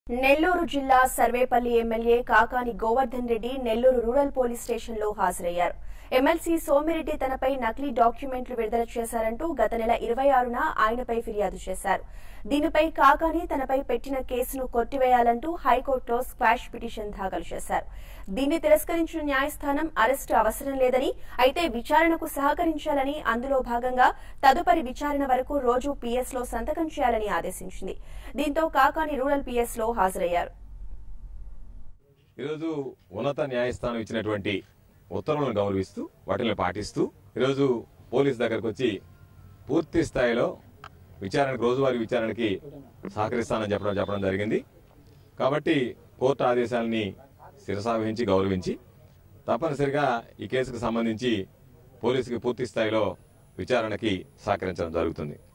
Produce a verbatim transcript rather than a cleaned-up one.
నెల్లూరు జిల్లా Sarvepalli MLA Kakani Govardhan Reddy Nellore rural police స్టేషన్లో హాజరయ్యారు. ఎమ్మెల్సీ సోమిరెడ్డి తనపై నకిలీ డాక్యుమెంట్లు విడుదల చేశారంటూ గత నెల ఇరవై ఆరున ఆయనపై ఫిర్యాదు చేశారు. దీనిపై కాకాని తనపై పెట్టిన కేసును కొట్టివేయాలంటూ హైకోర్టులో స్క్వాష్ పిటిషన్ దాఖలు చేశారు. దీన్ని తిరస్కరించిన న్యాయస్థానం అరెస్టు అవసరం లేదని, అయితే విచారణకు సహకరించాలని, అందులో భాగంగా తదుపరి విచారణ వరకు రోజు పీఎస్ లో సంతకం చేయాలని ఆదేశించింది. దీంతో కాకాని రూరల్ పీఎస్ లో హాజరయ్యారు. ఈరోజు ఉన్నత న్యాయస్థానం ఇచ్చినటువంటి ఉత్తర్వులను గౌరవిస్తూ వాటిని పాటిస్తూ ఈరోజు పోలీస్ దగ్గరకు వచ్చి పూర్తి స్థాయిలో విచారణకు రోజువారీ విచారణకి సహకరిస్తానని చెప్పడం చెప్పడం జరిగింది. కాబట్టి కోర్టు ఆదేశాలని శిరసావహించి గౌరవించి తప్పనిసరిగా ఈ కేసుకు సంబంధించి పోలీసుకి పూర్తి స్థాయిలో విచారణకి సహకరించడం జరుగుతుంది.